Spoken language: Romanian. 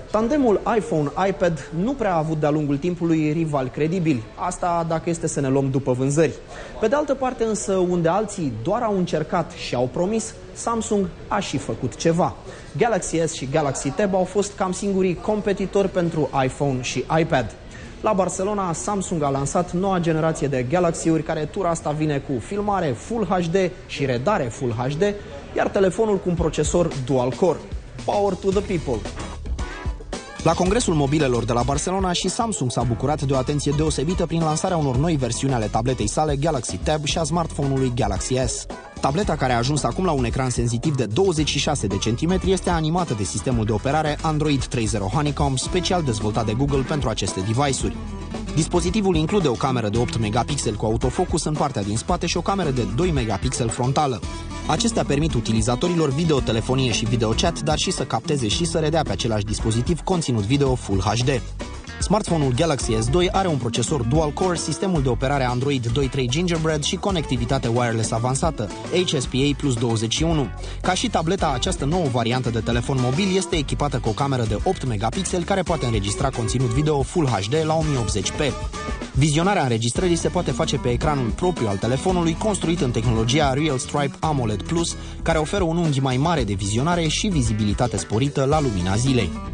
Tandemul iPhone-iPad nu prea a avut de-a lungul timpului rivali credibili, asta dacă este să ne luăm după vânzări. Pe de altă parte însă, unde alții doar au încercat și au promis, Samsung a și făcut ceva. Galaxy S și Galaxy Tab au fost cam singurii competitori pentru iPhone și iPad. La Barcelona, Samsung a lansat noua generație de Galaxy-uri, care tura asta vine cu filmare Full HD și redare Full HD, iar telefonul cu un procesor dual-core. Power to the people! La congresul mobilelor de la Barcelona și Samsung s-a bucurat de o atenție deosebită prin lansarea unor noi versiuni ale tabletei sale Galaxy Tab și a smartphone-ului Galaxy S. Tableta, care a ajuns acum la un ecran senzitiv de 26 de centimetri, este animată de sistemul de operare Android 3.0 Honeycomb, special dezvoltat de Google pentru aceste device-uri. Dispozitivul include o cameră de 8 megapixeli cu autofocus în partea din spate și o cameră de 2 megapixeli frontală. Acestea permit utilizatorilor videotelefonie și videochat, dar și să capteze și să redea pe același dispozitiv conținut video Full HD. Smartphone-ul Galaxy S2 are un procesor dual-core, sistemul de operare Android 2.3 Gingerbread și conectivitate wireless avansată, HSPA Plus 21. Ca și tableta, această nouă variantă de telefon mobil este echipată cu o cameră de 8 megapixeli care poate înregistra conținut video Full HD la 1080p. Vizionarea înregistrării se poate face pe ecranul propriu al telefonului, construit în tehnologia Real Stripe AMOLED Plus, care oferă un unghi mai mare de vizionare și vizibilitate sporită la lumina zilei.